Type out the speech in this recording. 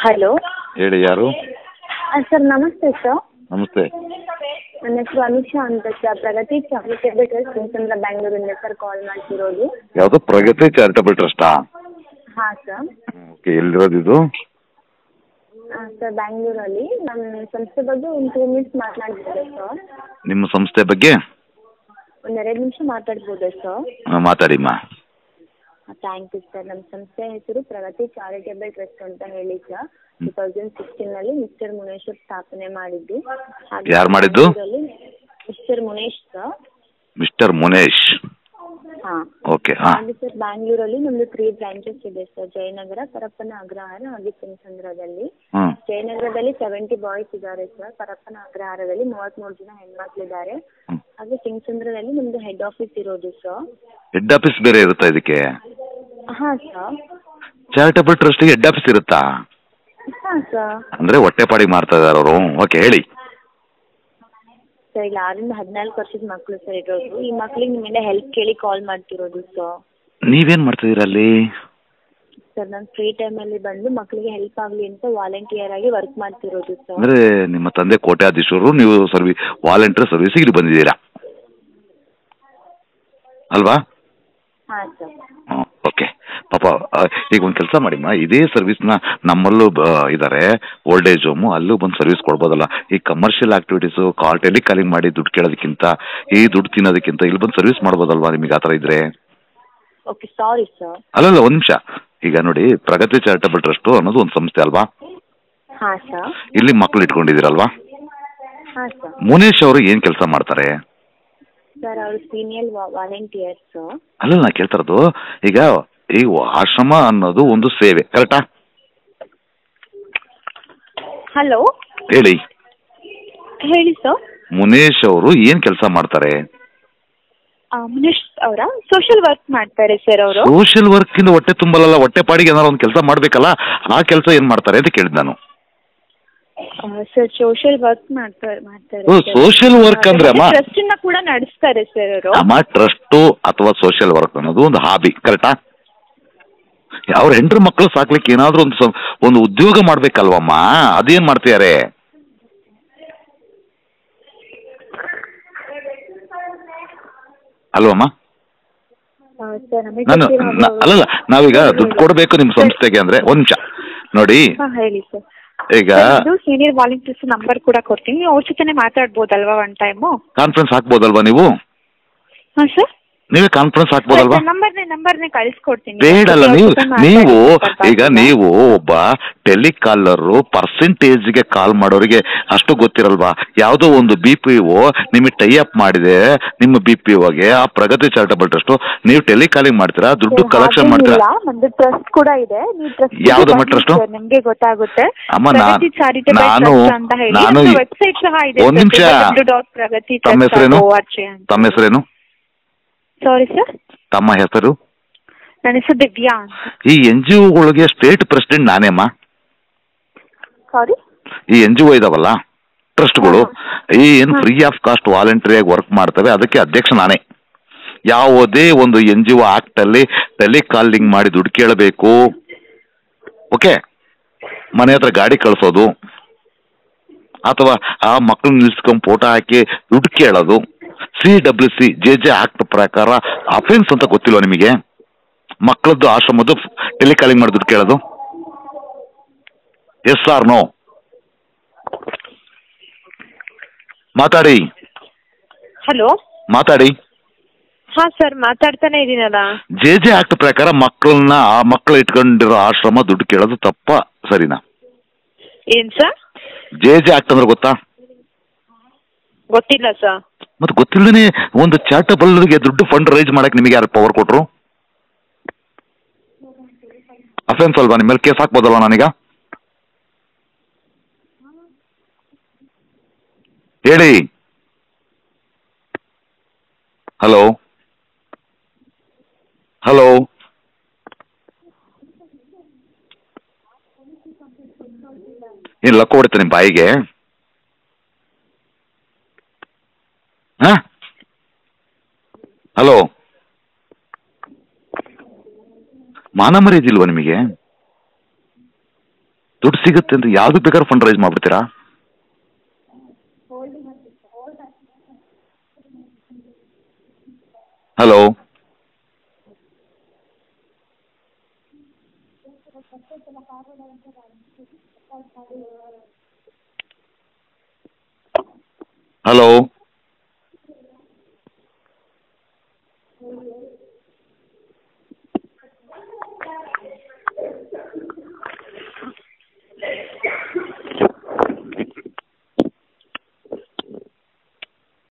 Hello, ಹೇಳಿ ಯಾರು? Sir ನಮಸ್ತೆ ಸರ್. ನಮಸ್ತೆ. ನನ್ನ ಹೆಸರು ಅನುಷಾ ಅಂತ ಸರ್. ಪ್ರಗತಿ ಚಾರಿಟೇಬಲ್ ಟ್ರಸ್ಟ್ ಚಿಂತಂದ್ರ ಬ್ಯಾಂಗ್ಳೂರಿಂದ ಸರ್ ಕಾಲ್ ಮಾಡ್ತಿರೋದು. ಯಾವುದು ಪ್ರಗತಿ ಚಾರಿಟೇಬಲ್ ಟ್ರಸ್ಟಾ? ಹಾಂ ಸರ್. ಓಕೆ, ಎಲ್ಲಿರೋದು ಇದು? ಸರ್ ಬ್ಯಾಂಗ್ಳೂರಲ್ಲಿ. ನಮ್ಮ ಸಂಸ್ಥೆ ಬಗ್ಗೆ ಒಂದು 2 ಮಿನಿಟ್ಸ್ ಮಾತನಾಡ್ಬೋದಾ ಸರ್? ನಿಮ್ಮ ಸಂಸ್ಥೆ ಬಗ್ಗೆ ಒಂದು 2 ನಿಮಿಷ ಮಾತಾಡ್ಬೋದಾ ಸರ್? ಮಾತಾಡಿಮ್ಮ. Thank you sir. ನಮ್ಮ ಸಂಸ್ಥೆ ಹೆಸರು ಪ್ರಗತಿ ಚಾರಿಟೇಬಲ್ ಟ್ರಸ್ಟ್ ಅಂತ ಹೇಳಿ ಸರ್. 2016 ಮಿಸ್ಟರ್ ಮುನೇಶ್ ಸ್ಥಾಪನೆ ಮಾಡಿದ್ದು. ಯಾರು ಮಾಡಿದ್ದು? Mister Munesh sir. Mister Munesh. ಹಾಂ, ಓಕೆ. ಹಾಂ ಹಾಗೆ ಸರ್ ಬ್ಯಾಂಗ್ಳೂರಲ್ಲಿ ನಮ್ಮದು 3 ಬ್ರಾಂಚಸ್ ಇದೆ ಸರ್. ಜಯನಗರ, ಪರಪ್ಪನ ಅಗ್ರಹಾರ ಹಾಗೆ ಚಿನ್ನಸಂದ್ರದಲ್ಲಿ. ಜಯನಗರದಲ್ಲಿ 70 ಬಾಯ್ಸ್ ಇದ್ದಾರೆ ಸರ್. ಪರಪ್ಪನ ಅಗ್ರಹಾರದಲ್ಲಿ 33 ಜನ ಹೆಣ್ಮಕ್ಳಿದ್ದಾರೆ. ಹಾಗೆ ಚಿನ್ನಸಂದ್ರದಲ್ಲಿ ನಮ್ದು ಹೆಡ್ ಆಫೀಸ್ ಇರೋದು ಸರ್. ಹೆಡ್ ಆಫೀಸ್ ಬೇರೆ ಇರುತ್ತಾ ಇದಕ್ಕೆ? ಹಾಂ ಸರ್. ಚಾರಿಟೇಬಲ್ ಟ್ರಸ್ಟ್ಗೆ ಹೆಡ್ ಆಫೀಸ್ ಇರುತ್ತಾ? ಹಾಂ ಸರ್. ಅಂದ್ರೆ ಹೊಟ್ಟೆಪಾಡಿಗೆ ಮಾಡ್ತಾ ಇದಾರೆ ಅವರು. ಓಕೆ, ಹೇಳಿ ಸರ್. ಇಲ್ಲಿ 6ರಿಂದ 14 ವರ್ಷದ ಮಕ್ಕಳು ಸರ್ ಇರೋದು. ಈ ಮಕ್ಳಿಗೆ ನಿಮ್ಮಿಂದ ಹೆಲ್ಪ್ ಕೇಳಿ ಕಾಲ್ ಮಾಡ್ತಿರೋದು ಸರ್. ನೀವೇನ್ ಮಾಡ್ತಿದ್ದೀರಾ ಅಲ್ಲಿ? ಸರ್ ನಾನು ಫ್ರೀ ಟೈಮಲ್ಲಿ ಬಂದು ಮಕ್ಕಳಿಗೆ ಹೆಲ್ಪ್ ಆಗಲಿ ಅಂತ ವಾಲಂಟಿಯರ್ ಆಗಿ ವರ್ಕ್ ಮಾಡ್ತಿರೋದು ಸರ್. ಅಂದ್ರೆ ನಿಮ್ಮ ತಂದೆ ಕೋಟ್ಯಾಧೀಶರು, ನೀವು ವಾಲಂಟಿಯರ್ ಸರ್ವಿಸಿಗೆ ಇಲ್ಲಿ ಬಂದಿದ್ದೀರಾ ಅಲ್ವಾ? ಹಾಂ ಸರ್. ಓಕೆ. ಪಾಪ ಈಗ ಒಂದು ಕೆಲಸ ಮಾಡಿಮ್ಮ, ಇದೇ ಸರ್ವಿಸ್ನ ನಮ್ಮಲ್ಲೂ ಇದ್ದಾರೆ ಓಲ್ಡ್ ಏಜ್ ಹೋಮು, ಅಲ್ಲೂ ಬಂದು ಸರ್ವಿಸ್ ಕೊಡ್ಬೋದಲ್ಲ. ಈ ಕಮರ್ಷಿಯಲ್ ಆಕ್ಟಿವಿಟೀಸು ಟೆಲಿಕಾಲಿಂಗ್ ಮಾಡಿ ದುಡ್ಡು ಕೇಳೋದಕ್ಕಿಂತ, ಈ ದುಡ್ಡು ತಿನ್ನೋದಕ್ಕಿಂತ ಇಲ್ಲಿ ಬಂದು ಸರ್ವಿಸ್ ಮಾಡ್ಬೋದಲ್ವಾ ನಿಮಗೆ? ಆ ಥರ ಇದ್ರೆ. Okay, sorry sir. ಅಲ್ಲಲ್ಲ, ಒಂದು ನಿಮಿಷ. ಈಗ ನೋಡಿ, ಪ್ರಗತಿ ಚಾರಿಟೇಬಲ್ ಟ್ರಸ್ಟು ಅನ್ನೋದು ಒಂದು ಸಂಸ್ಥೆ ಅಲ್ವಾ? ಹಾಂ ಸರ್. ಇಲ್ಲಿ ಮಕ್ಕಳು ಇಟ್ಕೊಂಡಿದ್ದೀರಲ್ವಾ? ಹಾಂ ಸರ್. ಮುನೇಶ್ ಅವರು ಏನು ಕೆಲಸ ಮಾಡ್ತಾರೆ? ಸರ್ ಅವರು ಸೀನಿಯರ್ ವಾಲಂಟಿಯರ್ ಸರ್. ಅಲ್ಲ, ನಾ ಕೇಳ್ತಾ ಇರೋದು ಈಗ ಈ ಆಶ್ರಮ ಅನ್ನೋದು ಒಂದು ಸೇವೆ, ಕರೆಕ್ಟಾ? ಹಲೋ, ಹೇಳಿ. ಹೇಳಿ ಸರ್. ಮುನೇಶ್ ಅವರು ಏನು ಕೆಲಸ ಮಾಡ್ತಾರೆ? ಮುನೇಶ್ ಅವರ ಸೋಷಿಯಲ್ ವರ್ಕ್ ಮಾಡ್ತಾರೆ ಸರ್ ಅವರು. ಸೋಷಿಯಲ್ ವರ್ಕ್ ಇಂದ ಹೊಟ್ಟೆ ತುಂಬಲ್ಲ, ಹೊಟ್ಟೆ ಪಾಡಿಗೆ ಏನಾದ್ರು ಒಂದು ಕೆಲಸ ಮಾಡ್ಬೇಕಲ್ಲ, ಆ ಕೆಲಸ ಏನ್ ಮಾಡ್ತಾರೆ ಅಂತ ಕೇಳಿದ್ ನಾನು. ಸರ್ ಸೋಷಿಯಲ್ ವರ್ಕ್ ಮಾಡ್ತಾರೆ. ಸೋಷಿಯಲ್ ವರ್ಕ್ ಅಂದ್ರೆ ಅಮ್ಮ, ಟ್ರಸ್ಟ್ ಕೂಡ ನಡೆಸ್ತಾರೆ ಸರ್ ಅವರು. ಅಮ್ಮ, ಟ್ರಸ್ಟ್ ಅಥವಾ ಸೋಷಿಯಲ್ ವರ್ಕ್ ಅನ್ನೋದು ಒಂದು ಹಾಬಿ, ಕರೆಕ್ಟಾ? ಅವ್ರ ಹೆಂಡ್ರ ಮಕ್ಕಳು ಸಾಕ್ಲಿಕ್ಕೆ ಏನಾದ್ರು ಒಂದು ಉದ್ಯೋಗ ಮಾಡ್ಬೇಕಲ್ವಮ್ಮ? ಅದೇನ್ ಮಾಡ್ತಿದ್ದಾರೆ? ಅಲ್ವಮ್ಮ? ನಾನು ಅಲ್ಲಲ್ಲ, ನಾವೀಗ ದುಡ್ಡು ಕೊಡಬೇಕು ನಿಮ್ಮ ಸಂಸ್ಥೆಗೆ ಅಂದ್ರೆ ಒಂದ್ ನಿಮಿಷ ನೋಡಿ. ಹೇಳಿ ಸರ್. ಈಗ ಸೀನಿಯರ್ ವಾಲಂಟಿಯರ್ಸ್ ನಂಬರ್ ಕೂಡ ಕೊಡ್ತೀನಿ, ಅವ್ರ ಜೊತೆ ಮಾತಾಡ್ಬೋದಲ್ವಾ ಒನ್ ಟೈಮು? ಕಾನ್ಫರೆನ್ಸ್ ಹಾಕ್ಬೋದಲ್ವಾ ನೀವು? ಹಾಂ ಸರ್. ನೀವೇ ಕಾನ್ಫರೆನ್ಸ್ ಹಾಕ್ಬೋದಲ್ವಾ? ನಂಬರ್ನೇ ಕಳಿಸ್ಕೊಡ್ತೀನಿ. ಬೇಡಲ್ಲ, ನೀವು ಈಗ ನೀವು ಒಬ್ಬ ಟೆಲಿಕಾಲರು, ಪರ್ಸೆಂಟೇಜ್ಗೆ ಕಾಲ್ ಮಾಡೋರಿಗೆ ಅಷ್ಟು ಗೊತ್ತಿರಲ್ವಾ? ಯಾವುದೋ ಒಂದು BPO ನಿಮಗೆ ಟೈ ಅಪ್ ಮಾಡಿದೆ, ನಿಮ್ಮ BPOಗೆ ಆ ಪ್ರಗತಿ ಚಾರಿಟೇಬಲ್ ಟ್ರಸ್ಟ್, ನೀವು ಟೆಲಿಕಾಲಿಂಗ್ ಮಾಡ್ತೀರಾ, ದುಡ್ಡು ಕಲೆಕ್ಷನ್ ಮಾಡ್ತೀರಾ? ನಮ್ದು ಟ್ರಸ್ಟ್ ಕೂಡ ಇದೆ. ಯಾವ್ದಮ್ಮ ಟ್ರಸ್ಟ್? ನಿಮ್ಗೆ ಗೊತ್ತಾಗುತ್ತೆ. ಅಮ್ಮ, ನಾನು ವೆಬ್ಸೈಟ್ ಸಹ ಇದೆ. ಒಂದ್ ನಿಮಿಷ. ತಮ್ಮ ಹೆಸರೇನು? Sorry sir. ತಮ್ಮ ಹೆಸರು? ನನ್ನ ಹೆಸರು ದಿವ್ಯಾ. ಈ NGOಗಳಿಗೆ ಸ್ಟೇಟ್ ಪ್ರೆಸಿಡೆಂಟ್ ನಾನೇಮ್ಮ. ಸಾರಿ? ಈ NGO ಇದಾವಲ್ಲ ಟ್ರಸ್ಟ್ಗಳು, ಈ ಏನು ಫ್ರೀ ಆಫ್ ಕಾಸ್ಟ್ ವಾಲಂಟರಿಯಾಗಿ ವರ್ಕ್ ಮಾಡ್ತವೆ, ಅದಕ್ಕೆ ಅಧ್ಯಕ್ಷ ನಾನೇ. ಯಾವುದೇ ಒಂದು NGO ಆಕ್ಟ್ ಅಲ್ಲಿ ಟೆಲಿಕಾಲಿಂಗ್ ಮಾಡಿ ದುಡ್ಡು ಕೇಳಬೇಕು, ಓಕೆ, ಮನೆ ಹತ್ರ ಗಾಡಿ ಕಳಿಸೋದು ಅಥವಾ ಆ ಮಕ್ಕಳು ನಿಲ್ಸ್ಕೊಂಡ್ ಫೋಟೋ ಹಾಕಿ ದುಡ್ಡು ಕೇಳೋದು, CWC JJ ಆಕ್ಟ್ ಪ್ರಕಾರ ಅಫೆನ್ಸ್ ಅಂತ ಗೊತ್ತಿಲ್ವ ನಿಮಗೆ? ಮಕ್ಕಳದ್ದು ಆಶ್ರಮದ್ದು ಟೆಲಿಕಾಲಿಂಗ್ ಮಾಡಿ ದುಡ್ಡು ಕೇಳೋದು. Yes or no? ಮಾತಾಡಿ. ಹಲೋ, ಮಾತಾಡಿ. ಹಾ ಸರ್, ಮಾತಾಡ್ತಾನೆ ಇದೀನಲ್ಲ. JJ ಆಕ್ಟ್ ಪ್ರಕಾರ ಮಕ್ಕಳು ಇಟ್ಕೊಂಡಿರೋ ಆಶ್ರಮ ದುಡ್ಡು ಕೇಳೋದು ತಪ್ಪ, ಸರಿನಾ? ಏನ್ ಸರ್? JJ ಆಕ್ಟ್ ಅಂದ್ರೆ ಗೊತ್ತಾ? ಗೊತ್ತಿಲ್ಲ ಸರ್. ಮತ್ತೆ ಗೊತ್ತಿಲ್ಲದೇನೆ ಒಂದು ಚಾರಿಟೇಬಲ್ಗೆ ದುಡ್ಡು ಫಂಡ್ ರೈಸ್ ಮಾಡಕ್ಕೆ ನಿಮಗೆ ಯಾರು ಪವರ್ ಕೊಟ್ರು? ಅಫೆನ್ಸ್ ಅಲ್ವಾ? ನಿಮ್ಮ ಮೇಲೆ ಕೇಸ್ ಹಾಕ್ಬೋದಲ್ವಾ ನಾನೀಗ? ಹೇಳಿ. ಹಲೋ ಹಲೋ, ಏನ್ ಲಕ್ಕ ಹೊಡಿತ ನಿಮ್ಮ ಬಾಯಿಗೆ? ಹಲೋ, ಮಾನ ಮರ್ಯಾದಿಲ್ವಾ ನಿಮಗೆ? ದುಡ್ಡು ಸಿಗುತ್ತೆ ಅಂದ್ರೆ ಯಾವ್ದು ಬೇಕಾದ್ರೆ ಫಂಡ್ ರೈಸ್ ಮಾಡ್ಬಿಡ್ತೀರಾ? Hello hello